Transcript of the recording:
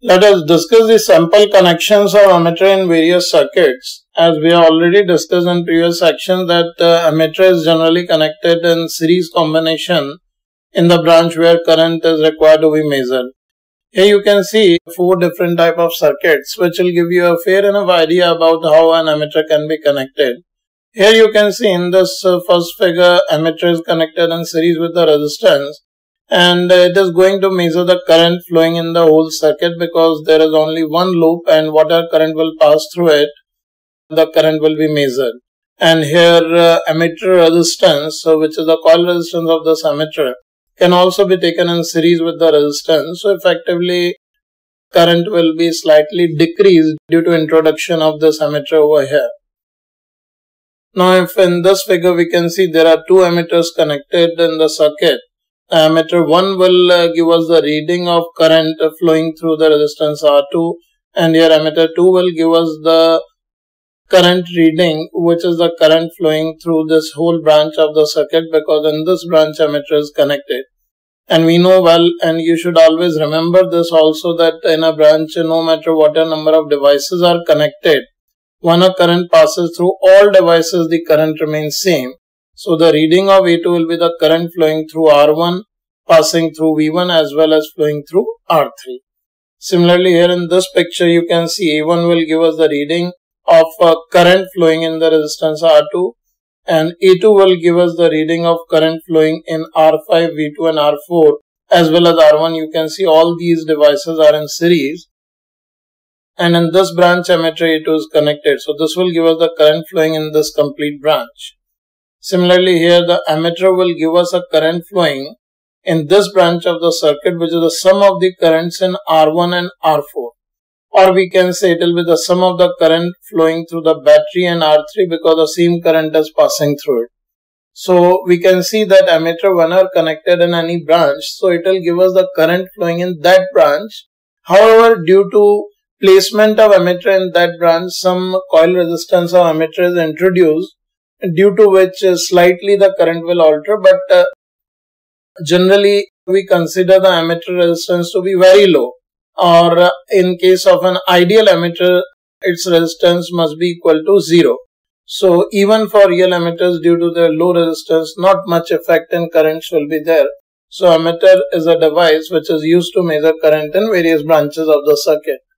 Let us discuss the sample connections of ammeter in various circuits. As we have already discussed in previous sections that ammeter is generally connected in series combination in the branch where current is required to be measured. Here you can see 4 different type of circuits which will give you a fair enough idea about how an ammeter can be connected. Here you can see in this first figure, ammeter is connected in series with the resistance, and it is going to measure the current flowing in the whole circuit because there is only one loop and whatever current will pass through it, the current will be measured. And here ammeter resistance, which is the coil resistance of this ammeter, can also be taken in series with the resistance. So effectively current will be slightly decreased due to introduction of this ammeter over here. Now if in this figure we can see there are 2 ammeters connected in the circuit. Ammeter 1 will give us the reading of current flowing through the resistance R2, and here ammeter 2 will give us the current reading, which is the current flowing through this whole branch of the circuit, because in this branch ammeter is connected. And we know well, and you should always remember this also, that in a branch, no matter what a number of devices are connected, when a current passes through all devices, the current remains same. So the reading of A2 will be the current flowing through R1, passing through V1 as well as flowing through R3. Similarly, here in this picture you can see A1 will give us the reading of current flowing in the resistance R2, and A2 will give us the reading of current flowing in R5, V2 and R4 as well as R1. You can see all these devices are in series, and in this branch ammeter A2 is connected. So this will give us the current flowing in this complete branch. Similarly, here the ammeter will give us a current flowing in this branch of the circuit, which is the sum of the currents in R1 and R4. Or we can say it will be the sum of the current flowing through the battery and R3, because the same current is passing through it. So we can see that ammeter when are connected in any branch, so it will give us the current flowing in that branch. However, due to placement of ammeter in that branch, some coil resistance of ammeter is introduced, due to which slightly the current will alter, but generally we consider the ammeter resistance to be very low, or in case of an ideal ammeter, its resistance must be equal to 0. So even for real ammeters, due to their low resistance, not much effect in currents will be there. So ammeter is a device which is used to measure current in various branches of the circuit.